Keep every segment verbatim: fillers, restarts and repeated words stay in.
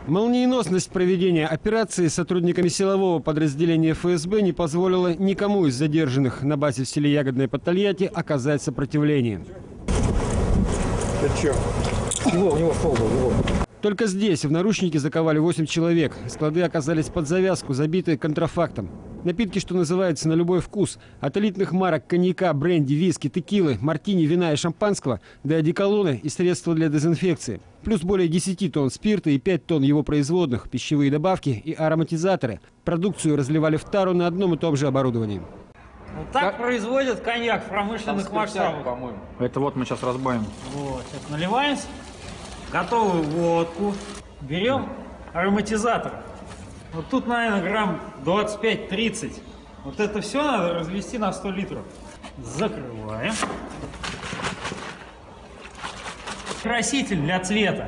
Молниеносность проведения операции сотрудниками силового подразделения эф эс бэ не позволила никому из задержанных на базе в селе Ягодное под Тольятти оказать сопротивление. Это что? Его, у него стол был, его. Только здесь в наручники заковали восемь человек. Склады оказались под завязку, забитые контрафактом. Напитки, что называется, на любой вкус. От элитных марок коньяка, бренди, виски, текилы, мартини, вина и шампанского до одеколона и средства для дезинфекции. Плюс более десяти тонн спирта и пять тонн его производных, пищевые добавки и ароматизаторы. Продукцию разливали в тару на одном и том же оборудовании. Вот так как производят коньяк в промышленных масштабах. По-моему. Это вот мы сейчас разбавим. Вот, сейчас наливаем готовую водку, берем ароматизатор. Вот тут, наверное, грамм двадцать пять тридцать. Вот это все надо развести на сто литров. Закрываем. Краситель для цвета.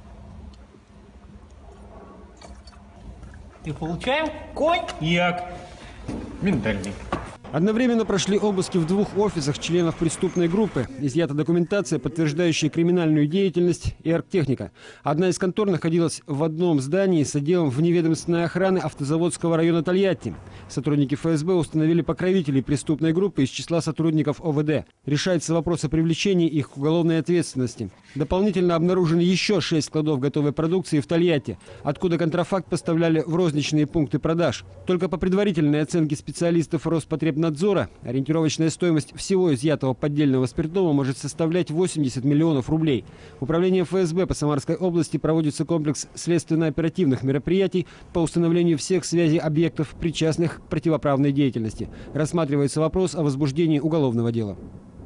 И получаем коньяк. Миндальный. Одновременно прошли обыски в двух офисах членов преступной группы. Изъята документация, подтверждающая криминальную деятельность, и оргтехника. Одна из контор находилась в одном здании с отделом вневедомственной охраны автозаводского района Тольятти. Сотрудники эф эс бэ установили покровителей преступной группы из числа сотрудников о вэ дэ. Решается вопрос о привлечении их к уголовной ответственности. Дополнительно обнаружены еще шесть складов готовой продукции в Тольятти, откуда контрафакт поставляли в розничные пункты продаж. Только по предварительной оценке специалистов Роспотребнадзора ориентировочная стоимость всего изъятого поддельного спиртного может составлять восемьдесят миллионов рублей. Управлением эф эс бэ по Самарской области проводится комплекс следственно-оперативных мероприятий по установлению всех связей объектов, причастных к противоправной деятельности. Рассматривается вопрос о возбуждении уголовного дела.